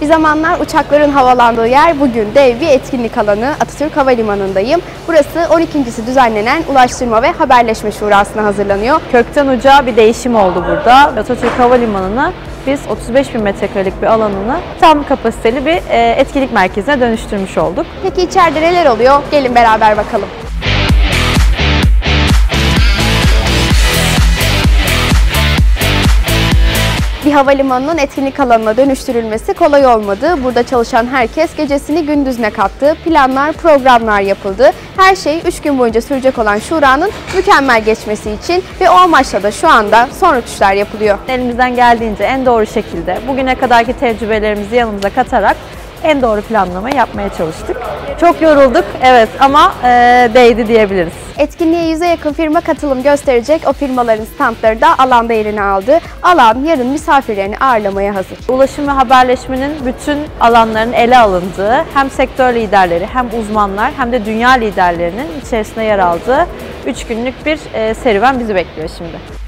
Bir zamanlar uçakların havalandığı yer bugün dev bir etkinlik alanı Atatürk Havalimanı'ndayım. Burası 12.si düzenlenen Ulaştırma ve Haberleşme Şurası'na hazırlanıyor. Kökten uca bir değişim oldu burada. Atatürk Havalimanı'nı biz 35.000 metrekarelik bir alanını tam kapasiteli bir etkinlik merkezine dönüştürmüş olduk. Peki içeride neler oluyor? Gelin beraber bakalım. Bir havalimanının etkinlik alanına dönüştürülmesi kolay olmadı. Burada çalışan herkes gecesini gündüzüne kattı. Planlar, programlar yapıldı. Her şey 3 gün boyunca sürecek olan şuranın mükemmel geçmesi için ve o amaçla da şu anda son rötuşlar yapılıyor. Elimizden geldiğince en doğru şekilde bugüne kadarki tecrübelerimizi yanımıza katarak en doğru planlamayı yapmaya çalıştık. Çok yorulduk, evet, ama değdi diyebiliriz. Etkinliğe 100'e yakın firma katılım gösterecek. O firmaların standları da alanda yerini aldı. Alan yarın misafirlerini ağırlamaya hazır. Ulaşım ve haberleşmenin bütün alanların ele alındığı, hem sektör liderleri hem uzmanlar hem de dünya liderlerinin içerisinde yer aldığı 3 günlük bir serüven bizi bekliyor şimdi.